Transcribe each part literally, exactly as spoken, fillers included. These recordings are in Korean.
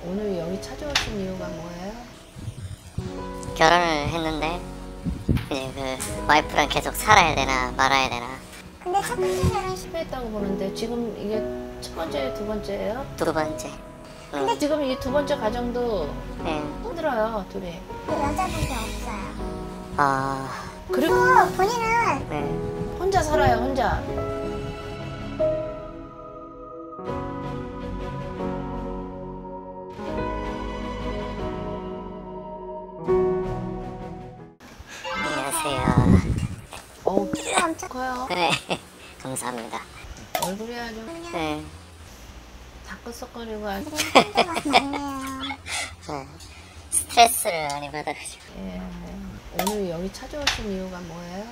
오늘 여기 찾아오신 이유가 뭐예요? 결혼을 했는데 이제 그 와이프랑 계속 살아야 되나 말아야 되나. 근데 첫 번째 결혼 시 실패했다고 보는데 지금 이게 첫 번째, 두 번째예요? 두 번째. 근데 지금 이 두 번째 가정도 네. 힘들어요, 둘이. 여자분이 없어요. 아, 그리고 그리고 본인은 네. 혼자 살아요, 혼자. 안녕하세요. 어우, 키가 엄청 커요. 네. 감사합니다. 얼굴이 아주 네. 다크서클이고 아주. 힘들어가 많네요. 네. 스트레스를 많이 받아가지고. 예. 오늘 여기 찾아오신 이유가 뭐예요?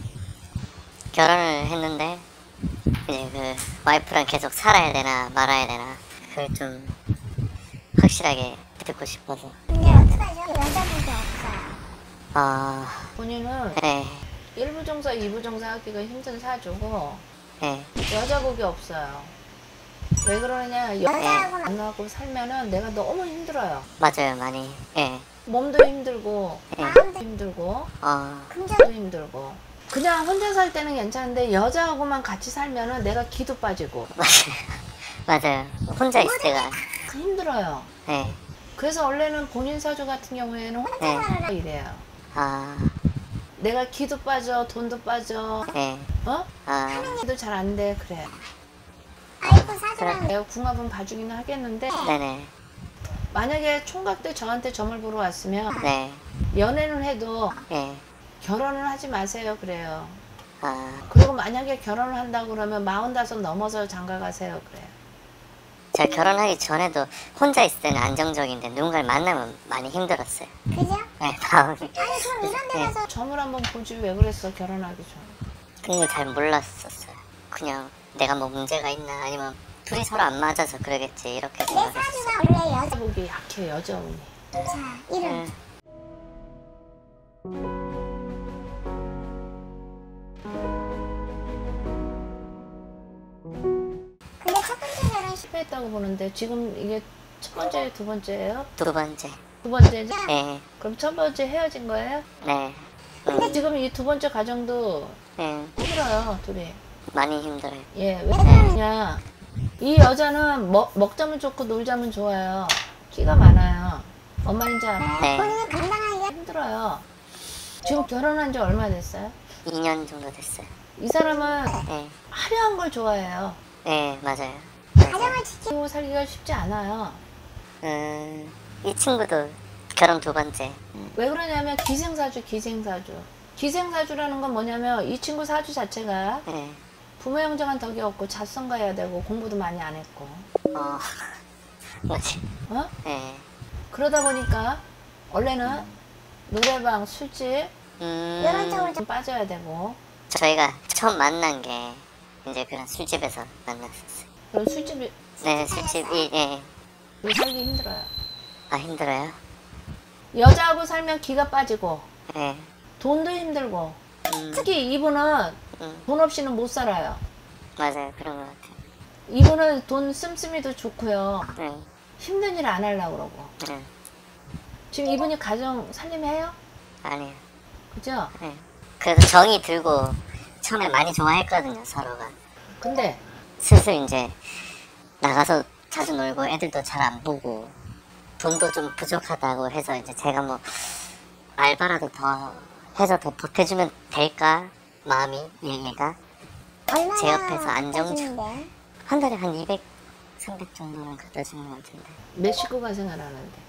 결혼을 했는데 이제 그 와이프랑 계속 살아야 되나 말아야 되나. 그걸 좀 확실하게 듣고 싶어서. 근데 어떡하죠? 여자분이 없어요. 아, 본인은 네. 일 부 정사, 이 부 정사 하기가 힘든 사주고 네. 여자복이 없어요. 왜 그러냐? 여자 여자하고는 만나고 살면은 내가 너무 힘들어요. 맞아요, 많이. 예. 몸도 힘들고 네. 마음도 힘들고 어, 금전도 힘들고. 그냥 혼자 살 때는 괜찮은데 여자하고만 같이 살면은 내가 기도 빠지고 맞아요. 맞아요. 혼자 있을 때가. 힘들어요. 네. 그래서 원래는 본인 사주 같은 경우에는 혼자 네. 살아라 이래요. 아, 내가 기도 빠져, 돈도 빠져, 네. 어? 아, 기도 잘 안 돼, 그래. 아이고 사주랑 내가 궁합은 봐주기는 하겠는데 네네. 만약에 총각 때 저한테 점을 보러 왔으면 네. 연애는 해도 예. 결혼을 하지 마세요 그래요. 아, 그리고 만약에 결혼을 한다고 그러면 마흔다섯 넘어서 장가 가세요 그래요. 제가 결혼하기 전에도 혼자 있을 때는 안정적인데 누군가를 만나면 많이 힘들었어요. 그죠? 네, 마음이. 아니 그럼 이런 데 네. 가서 점을 한번 보지 왜 그랬어 결혼하기 전에. 그런 걸 잘 몰랐었어요. 그냥 내가 뭐 문제가 있나 아니면 둘이 서로 안 맞아서 그러겠지 이렇게 내 생각했어요. 사주가 원래 여자. 여자복이 약해 여자운이. 자 이름 네. 근데 첫 번째 결혼 시 실패했다고 보는데 지금 이게 첫 번째, 두 번째예요? 두 번째. 두 번째죠? 네. 그럼 첫 번째 헤어진 거예요? 네. 근데 음, 지금 이 두 번째 가정도 네. 힘들어요 둘이. 많이 힘들어요. 예, 왜 그러냐. 이 여자는 먹, 먹자면 좋고 놀자면 좋아요. 끼가 많아요. 엄마 인지 알아? 네. 본인은 감당하기가 힘들어요. 지금 결혼한 지 얼마 됐어요? 이 년 정도 됐어요. 이 사람은 네. 화려한 걸 좋아해요. 네, 맞아요. 가정을 지키 그리고 살기가 쉽지 않아요. 음, 이 친구도 결혼 두 번째. 왜 그러냐면 기생사주, 기생사주. 기생사주라는 건 뭐냐면 이 친구 사주 자체가 네. 부모 형제간 덕이 없고 자성가야 되고 공부도 많이 안 했고. 어, 뭐지? 어? 네. 그러다 보니까 원래는 노래방, 술집 음, 이런 쪽으로 좀 빠져야 되고. 저희가 처음 만난 게 이제 그런 술집에서 만났었어요. 그럼 술집이 네, 술집이, 예. 살기 힘들어요. 아, 힘들어요? 여자하고 살면 기가 빠지고 네. 돈도 힘들고 음, 특히 이분은 음, 돈 없이는 못 살아요. 맞아요. 그런 것 같아요. 이분은 돈 씀씀이도 좋고요. 네. 힘든 일 안 하려고 그러고. 네. 지금 이분이 가정 살림해요? 아니에요. 그죠? 네. 그래도 정이 들고 처음에 많이 좋아했거든요, 서로가. 근데 슬슬 이제 나가서 자주 놀고 애들도 잘 안 보고 돈도 좀 부족하다고 해서 이제 제가 뭐 알바라도 더 해서 더 보태주면 될까 마음이 얘가 얼마나 제 옆에서 안정적- 가지는데? 한 달에 한 이백, 삼백 정도는 갖다 주는 것 같은데. 몇 식구가 생활하는데?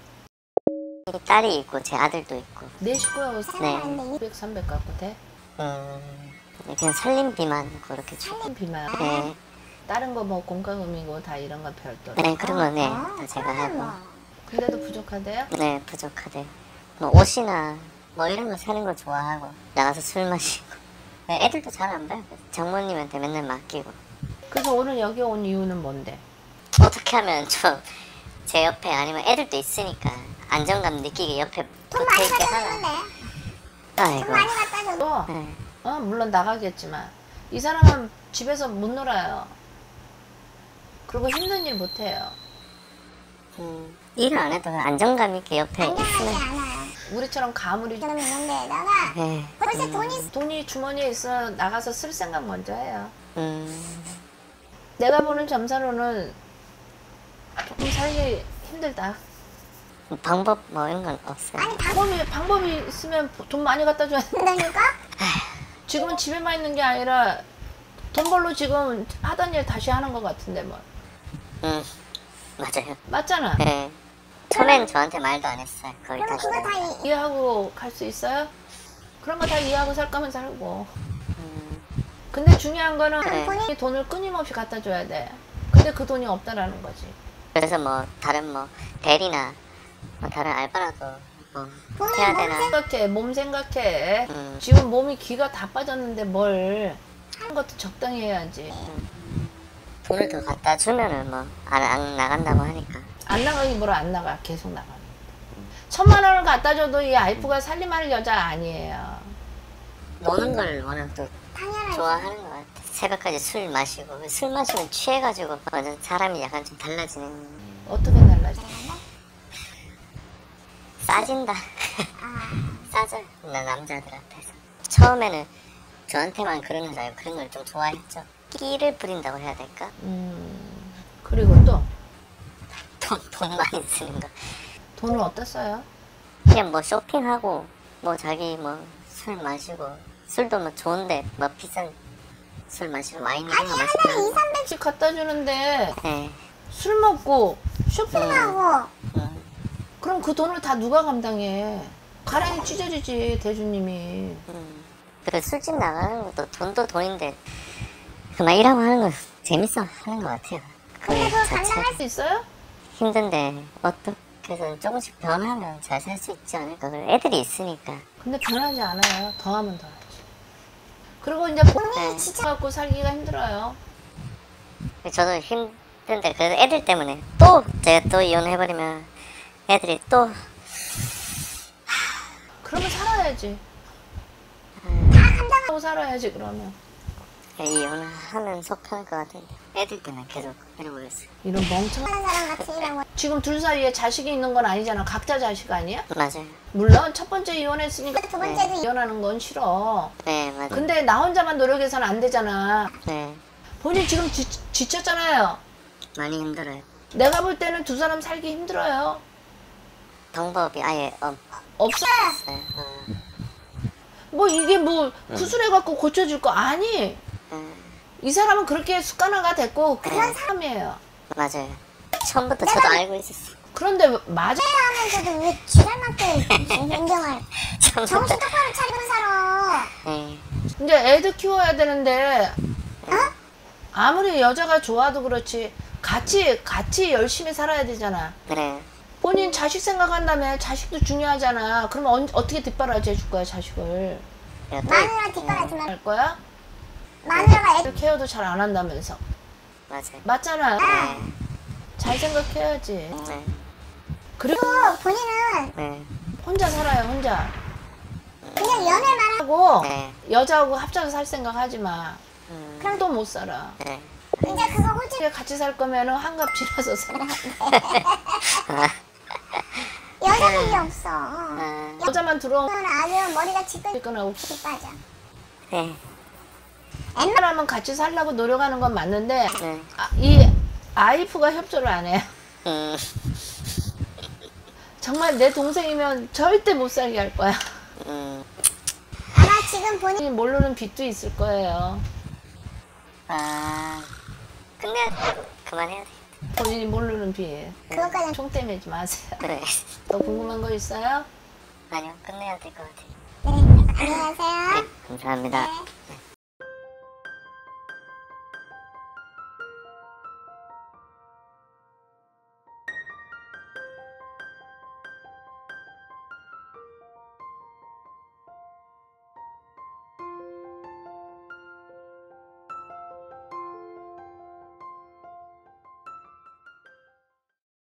딸이 있고 제 아들도 있고. 네 식구하고 생활하는데 이백, 삼백 갖고 돼? 음, 그냥 살림비만 그렇게 주고. 비만. 네, 다른 거 뭐 공과금이고 다 이런 거 별도로. 네 그런 거 네, 아, 다 제가 그러면 하고. 뭐. 근데도 부족하대요? 네, 부족하대. 뭐 옷이나 뭐 이런 거 사는 거 좋아하고 나가서 술 마시고. 네, 애들도 잘 안 봐요. 장모님한테 맨날 맡기고. 그래서 오늘 여기 온 이유는 뭔데? 어떻게 하면 좀 제 옆에 아니면 애들도 있으니까 안정감 느끼게 옆에 돈 많이 붙어있게 갖다 하나. 주는데 아이고. 돈 많이 갖다 줘. 또 네. 어, 물론 나가겠지만 이 사람은 집에서 못 놀아요. 그리고 힘든 일 못 해요. 음, 일을 안 해도 안정감 있게 옆에 안전하지 있으면. 않아요. 우리처럼 가물이 그럼 있는데다가 네. 벌써 돈이 돈이 주머니에 있어 나가서 쓸 생각 먼저 해요. 음, 내가 보는 점사로는 조금 살기 힘들다. 방법 뭐 이런 건 없어요. 아니 방법이 방법이 있으면 돈 많이 갖다 줘야 돼. 받는다니까? 지금은 집에만 있는 게 아니라 돈 벌로 지금 하던 일 다시 하는 것 같은데 뭐. 음, 맞아요. 맞잖아. 네. 처음엔 저한테 말도 안 했어요. 거의 그럼 다시. 그거 다 이- 이해하고 갈 수 있어요? 그런 거 다 이해하고 살 거면 살고. 음, 근데 중요한 거는 네. 본인이 돈을 끊임없이 갖다 줘야 돼. 근데 그 돈이 없다라는 거지. 그래서 뭐 다른 뭐 대리나 뭐 다른 알바라도 뭐 본인 해야 몸 되나. 생각해, 몸 생각해. 음. 지금 몸이 기가 다 빠졌는데 뭘 하는 것도 적당히 해야지. 돈을 더 갖다 주면은 뭐 안 안 나간다고 하니까. 안 나가기 뭐라 안 나가. 계속 나가. 천만 원을 갖다 줘도 이 아이프가 살림할 여자 아니에요. 노는 걸 워낙 또 당연하지. 좋아하는 것 같아. 새벽까지 술 마시고 술 마시면 취해가지고 완전 사람이 약간 좀 달라지는. 어떻게 달라져? 싸진다. 아, 싸져요. 나 남자들 앞에서. 처음에는 저한테만 그러는 줄 알고 그런 걸 좀 좋아했죠. 끼를 부린다고 해야 될까? 음, 그리고 또 돈, 돈 많이 쓰는 거. 돈을 어디다 써요? 그냥 뭐 쇼핑하고 뭐 자기 뭐 술 마시고 술도 뭐 좋은데 뭐 비싼 술 마시고 와인 이런 거 하나에 마시고. 이삼백씩 갖다 주는데 네. 술 먹고 쇼핑하고 하고 음, 그럼 그 돈을 다 누가 감당해? 가랑이 찢어지지 대주님이. 음. 그 술집 나가는 것도 돈도 돈인데 그만 일하고 하는 건 재밌어 하는 것 같아요. 그 근데 그거 자체 감당할 수 있어요? 힘든데 어떻게 해서 조금씩 변하면 잘 살 수 있지 않을까. 그리고 애들이 있으니까. 근데 변하지 않아요. 더하면 더하지. 그리고 이제 네. 본인이 지쳐 갖고 살기가 힘들어요. 저도 힘든데 그래도 애들 때문에 또 제가 또 이혼해버리면 애들이 또 그러면 살아야지. 하고 살아야지 그러면. 이혼하면 속할 것 같은데 애들 때문에 계속 잃어버렸어요. 이런 멍청한 하는 사람 같이 일하고 지금 둘 사이에 자식이 있는 건 아니잖아. 각자 자식 아니야? 맞아요. 물론 첫 번째 이혼했으니까 두 번째도 이- 이혼하는 건 싫어. 네 맞아요. 근데 나 혼자만 노력해서는 안 되잖아. 네 본인 지금 지, 지쳤잖아요. 많이 힘들어요. 내가 볼 때는 두 사람 살기 힘들어요. 방법이 아예 없어. 없어요. 어. 뭐 이게 뭐 구술해갖고 고쳐줄 거 아니. 음, 이 사람은 그렇게 습관화가 됐고 그런 사람이에요. 맞아요. 처음부터 저도 알고 있었어요. 그런데 맞아. 하면서도 왜 쥐발 맞게 인정을 처음부터. 정신 똑바로 차리고 살아. 네. 이제 애들 키워야 되는데 어? 아무리 여자가 좋아도 그렇지 같이 같이 열심히 살아야 되잖아. 그래. 본인 자식 생각한다면 자식도 중요하잖아. 그러면 언, 어떻게 뒷바라지 해줄 거야 자식을? 내가 또 마누라 뒷바라지만 할 거야? 마누라가 애 애들 케어도 잘 안 한다면서. 맞아요. 맞잖아. 네. 잘 생각해야지. 네. 그리고 또 본인은 네. 혼자 살아요 혼자. 그냥 연애만 하고 하고 네. 여자하고 합쳐서 살 생각 하지 마. 음, 그럼 또 못 살아. 네. 이제 그거 홀집 같이 살 거면은 한갑 지나서 살아. 여자들이 없어. 아, 여자만 들어오면 아주 머리가 끊어고 빠져. 네. 사람은 같이 살려고 노력하는 건 맞는데 네. 아, 이 아이프가 협조를 안 해요. 음, 정말 내 동생이면 절대 못 살게 할 거야. 음. 아마 지금 본인 본인이 모르는 빚도 있을 거예요. 아, 근데 그만해야 돼. 본인이 모르는 빚. 그것까지 총 떼매지 마세요. 그래. 또 궁금한 거 있어요? 아니요, 끝내야 될 것 같아요. 네, 안녕하세요. 네, 감사합니다. 네.